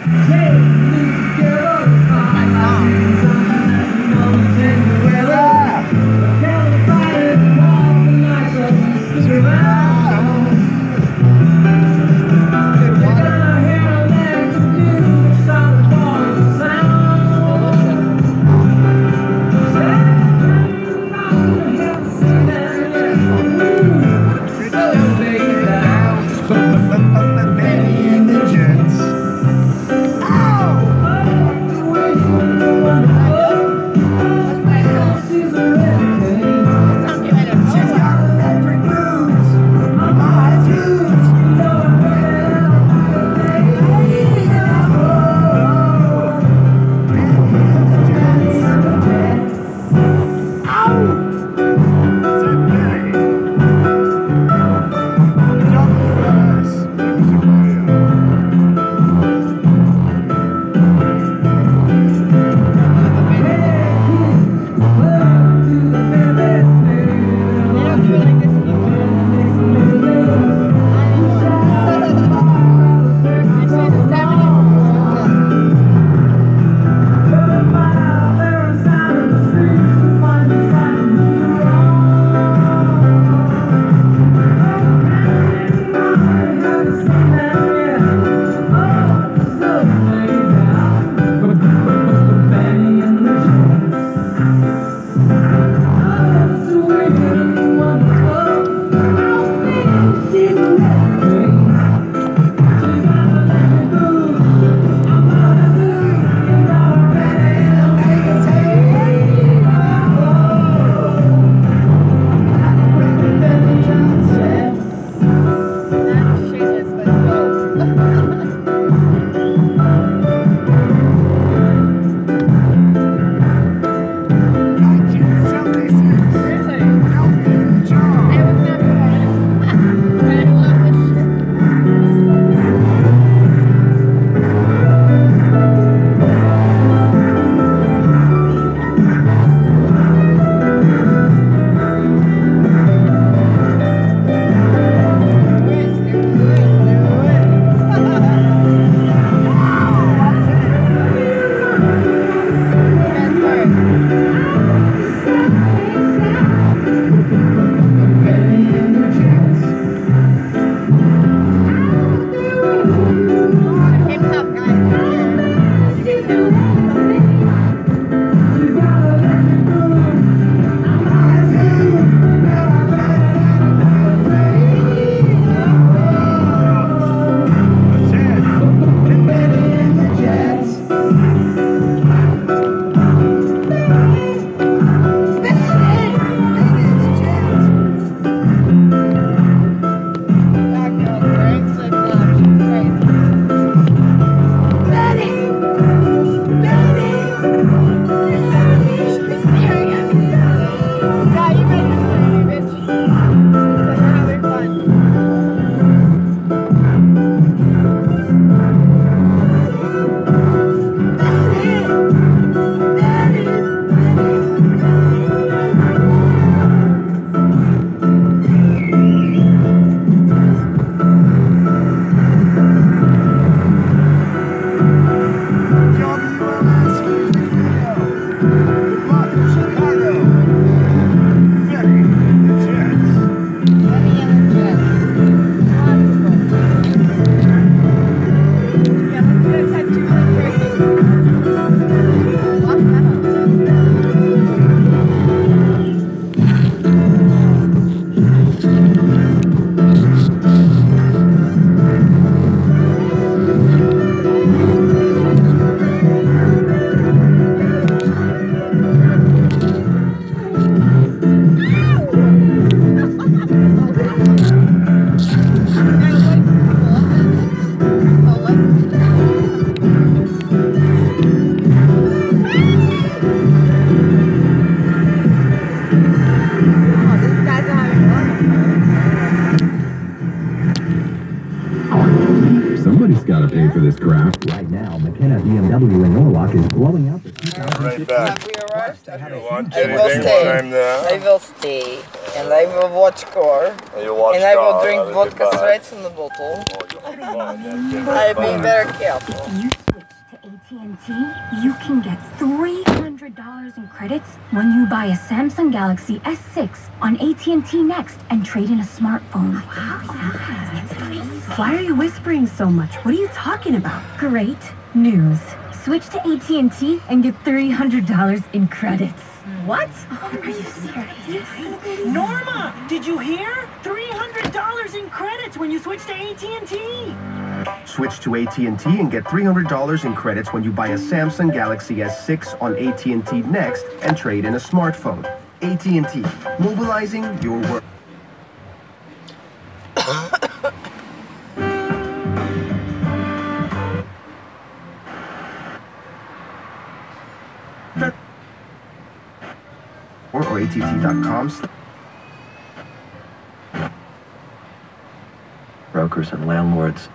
for this crap. Right now, McKenna BMW in Norwalk is blowing out the 2015. Right back. Have we arrived? You want I will anything stay. when I'm there? I will stay. And I will watch car. And you watch And I will car, drink I'll be vodka back. straight from the bottle. Oh, you'll be fine, then. I'll be very careful. AT&T, you can get $300 in credits when you buy a Samsung Galaxy S6 on AT&T Next and trade in a smartphone. Why are you whispering so much? What are you talking about? Great news. Switch to AT&T and get $300 in credits. What? Are you serious? Norma, did you hear? $300 in credits when you switch to AT&T. Switch to AT&T and get $300 in credits when you buy a Samsung Galaxy S6 on AT&T Next and trade in a smartphone. AT&T, mobilizing your work. or att.com. Brokers and landlords.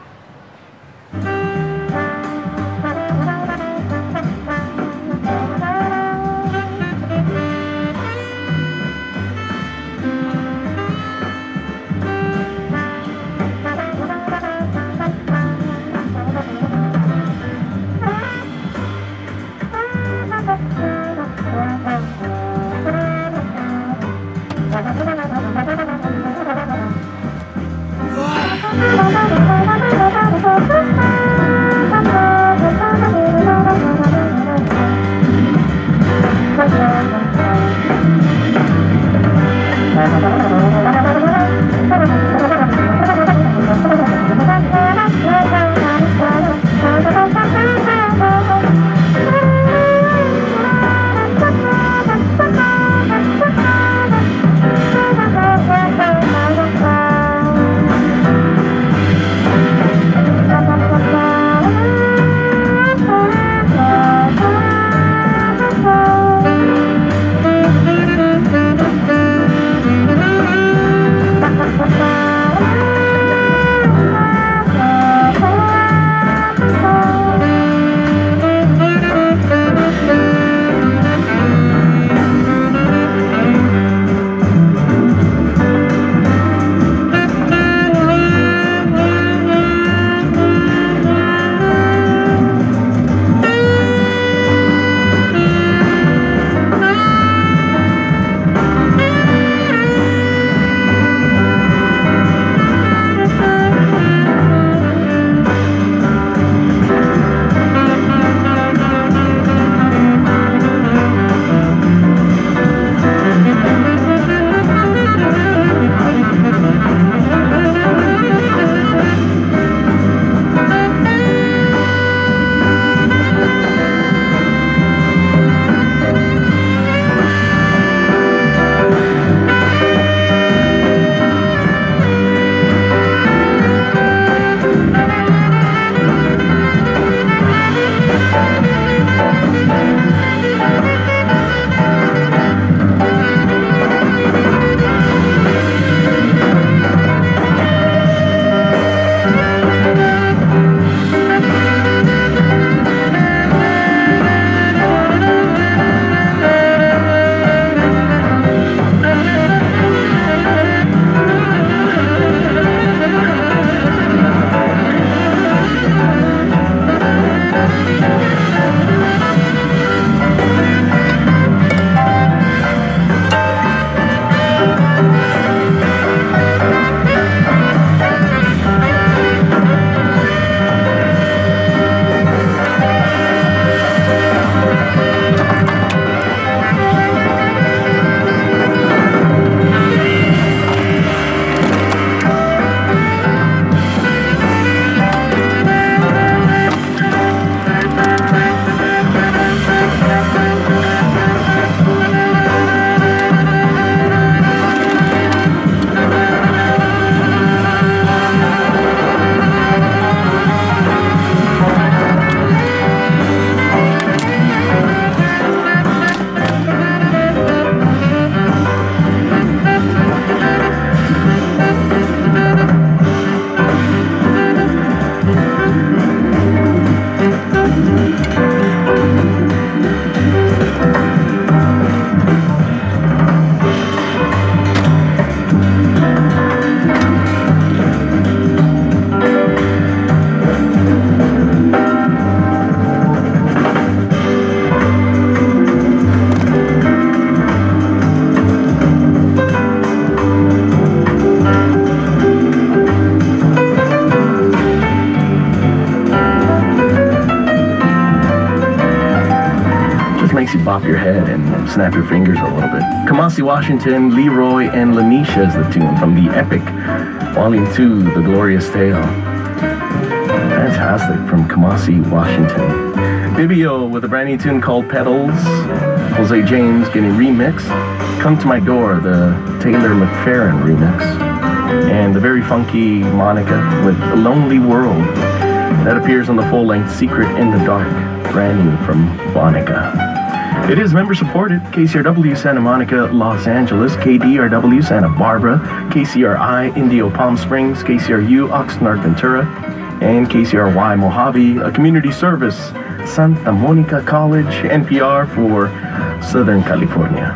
makes you bop your head and snap your fingers a little bit. Kamasi Washington, Leroy, and Lanisha is the tune from the epic Volume 2, The Glorious Tale. Fantastic, from Kamasi Washington. Bibio with a brand new tune called Petals. Jose James getting remixed. Come to My Door, the Taylor McFerrin remix. And the very funky Monica with Lonely World. That appears on the full-length Secret in the Dark, brand new from Monica. It is member-supported. KCRW Santa Monica, Los Angeles, KDRW Santa Barbara, KCRI Indio Palm Springs, KCRU Oxnard Ventura, and KCRY Mojave, a community service, Santa Monica College, NPR for Southern California.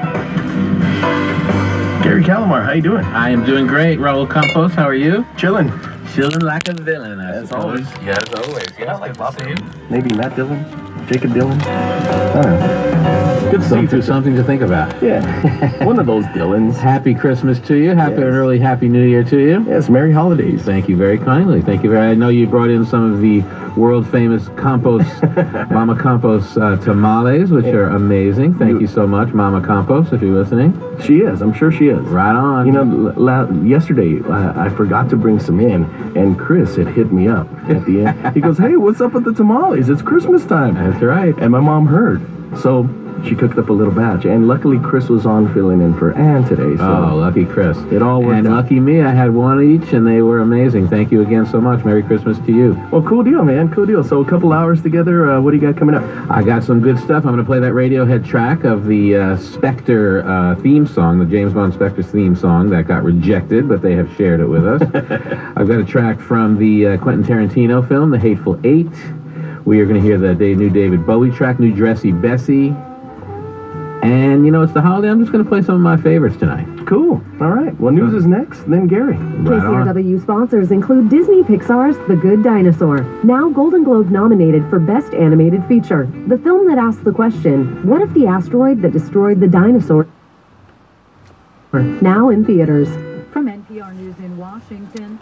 Gary Calamar, how you doing? I am doing great. Raul Campos, how are you? Chilling. Chilling like a villain, As always. Yeah, as always. Yeah, like Bob. Maybe Matt Dillon? Jacob Dillon? I don't know. Good to see you. Something to think about. Yeah. One of those Dillons. Happy Christmas to you. Happy and early Happy New Year to you. Yes, Merry Holidays. Thank you very kindly. Thank you very. I know you brought in some of the world famous Campos, Mama Campos tamales, which are amazing. Thank you so much, Mama Campos, if you're listening. She is. I'm sure she is. Right on. You know, yesterday I forgot to bring some in, and Chris had hit me up at the end. He goes, "Hey, what's up with the tamales? It's Christmas time." That's right. And my mom heard. So she cooked up a little batch, and luckily Chris was on filling in for Ann today. So oh, lucky Chris. It all worked and out. lucky me, I had one each, and they were amazing. Thank you again so much. Merry Christmas to you. Well, cool deal, man. Cool deal. So a couple hours together. What do you got coming up? I got some good stuff. I'm going to play that Radiohead track of the Spectre theme song, the James Bond Spectre theme song that got rejected, but they have shared it with us. I've got a track from the Quentin Tarantino film, The Hateful Eight. We are going to hear the new David Bowie track, New Dressy Bessie. And, you know, it's the holiday. I'm just going to play some of my favorites tonight. Cool. All right. Well, news is next, then Gary. Right on. KCRW sponsors include Disney Pixar's The Good Dinosaur, now Golden Globe nominated for Best Animated Feature. The film that asks the question, what if the asteroid that destroyed the dinosaur? Now in theaters. From NPR News in Washington.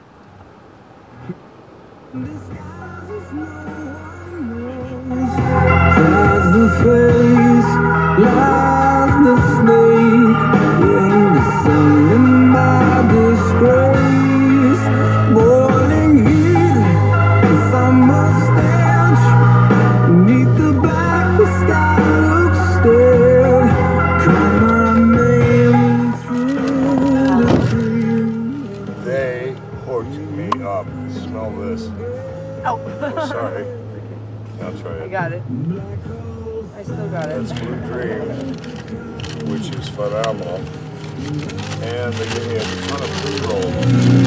They hooked me up. Smell this. Oh. Sorry. I'll try it. I got it. I still got it. That's Blue Dream, which is phenomenal. And they give me a ton of pre-roll.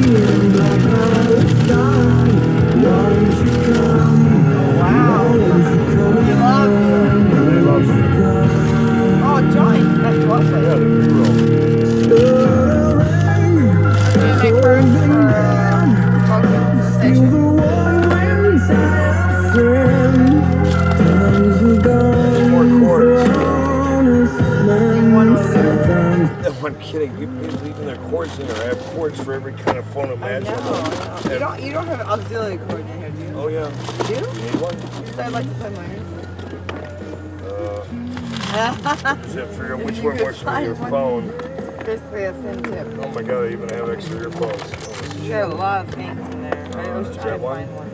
Wow. You love it. They love it. Oh, joints. That's lovely. Yeah, the pre-roll. Do you make first for station? I'm kidding. People leaving their cords in there. I have cords for every kind of phone imaginable. No. You don't have an auxiliary cord in here, do you? Oh yeah. Do you? You need one? Because I'd like to play mine. Just have to figure out which one works for your phone. Basically a thin tip. Oh my god, I even have extra earphones. You got a lot of things in there. I always try to find one.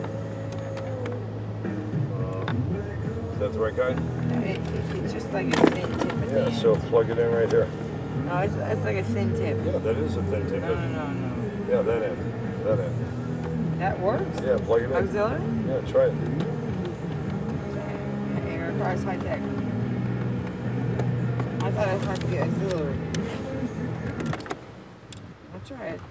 Is that the right kind? It's just like a thin tip. Yeah, so plug it in right there. No, it's like a thin tip. Yeah, that is a thin tip. No. Yeah, that end. That end. That works? Yeah, plug it in. Auxiliary? Yeah, try it. It requires high tech. I thought it was hard to get auxiliary. I'll try it.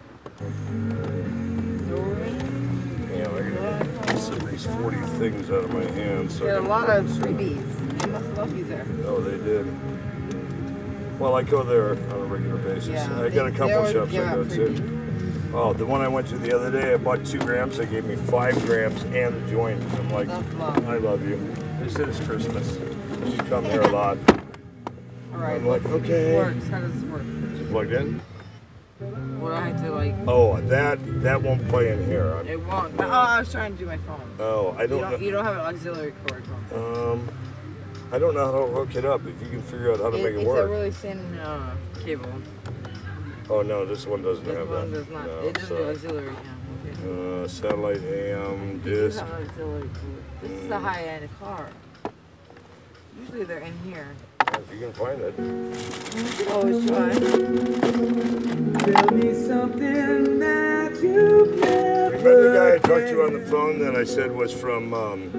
Yeah, I gotta set these 40 things out of my hands. So There are a lot of freebies. They must love you there. Oh, they did. Well, I go there on a regular basis. Yeah, I got a couple shops I go to. freebies. Oh, the one I went to the other day, I bought 2 grams. They gave me 5 grams and a joint. I'm like, I love you. They said it's Christmas. You come here a lot. All right. I'm like, How okay. does this work? Is it plugged in? What do I have to like? Oh, that won't play in here. It won't. Oh, I was trying to do my phone. Oh, I don't know. You don't have an auxiliary cord. Huh? I don't know how to hook it up. If you can figure out how to make it It's a work. really thin cable. Oh no, this one doesn't This have one that. does not. No, It doesn't do sorry. auxiliary. Yeah, okay. Satellite AM This is disc. not auxiliary. This is the high-end car. Usually they're in here. If you can find it. Always try. Tell me something that you've never Remember the guy I talked to on the phone that I said was from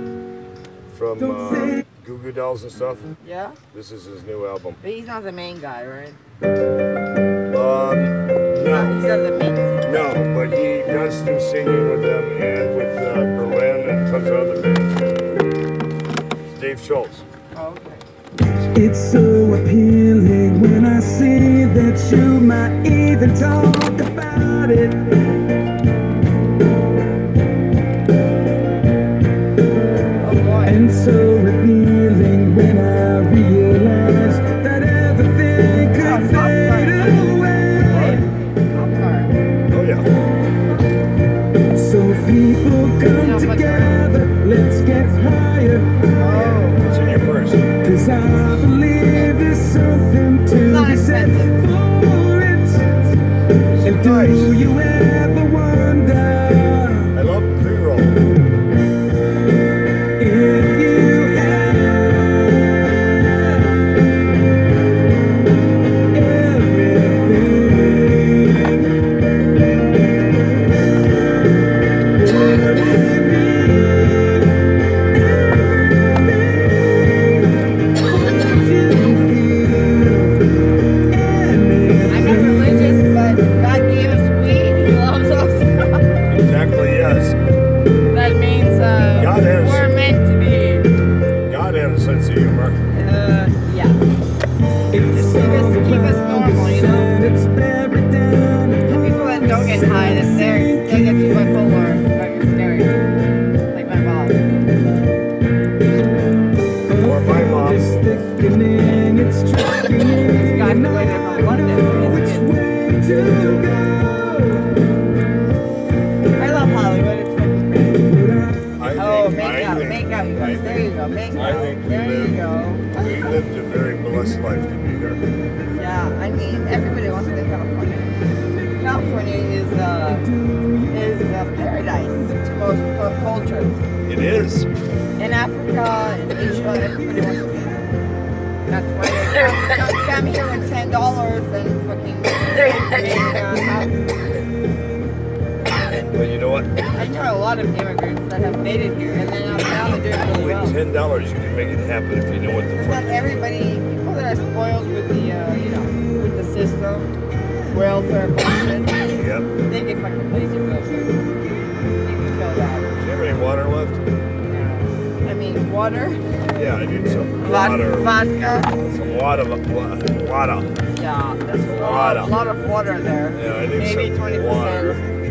Goo Goo Dolls and stuff? Yeah? This is his new album. But he's not the main guy, right? No. He's not the main singer. No, but he does do singing with them and with Berlin and tons of other bands. It's Dave Schultz. Oh, okay. It's so appealing when I see that you might even talk about it. And so revealing when I realize that everything could fade away. Oh yeah. So people come together, let's get higher. It's in your purse. 'Cause I believe there's something to be said for it. And do you ever wonder I love pre-roll. if you had I'm not religious, but God gave us weed. He loves us. Exactly, yes. That means God has- we're meant to be. God had a sense of humor. Yeah. Keep us normal, you know? The people that don't get high, they get too bipolar. Fucking scary. Like my mom. Or my mom. This guy's the way they're from London. I love Hollywood. It's fucking crazy. Oh, make out, you guys. There you go. Make I out. think we There you lived, go. we lived a very blessed life to be here. Yeah, I mean, everybody wants to go to California. California is paradise to most cultures. It is. In Africa, in Asia, everybody wants to be here. That's why they come here with $10 and fucking But you know what? I know a lot of immigrants that have made it here, and then now they're doing really well. With $10, you can make it happen if you know what the Not fuck. everybody, people that are spoiled with the, with the system, welfare bullshit, Yep. they get fucking lazy real quick. You can feel that. Do you have any water left? I mean, water, Yeah, I need some water. vodka. Some water. Water. Yeah, that's a Water. lot of water there. Yeah, I need Maybe some 20%. water.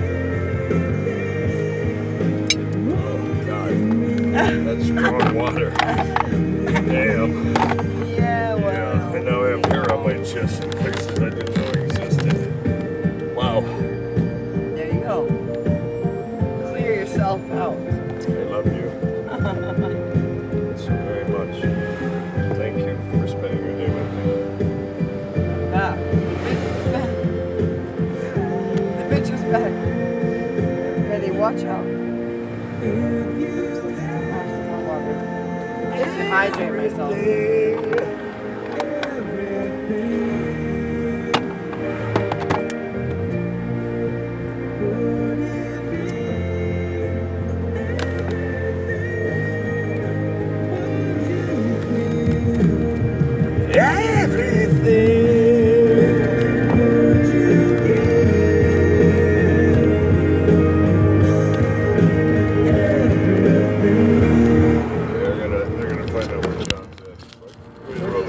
Oh, God. That's strong water. Damn. Yeah, well. Yeah, and now I have hair on my chest in places I didn't know existed. Wow. There you go. Clear yourself out. I love you so very much. Thank you for spending your day with me. Ah, the bitch is back. Ready, watch out. Have some more water. I have to hydrate myself.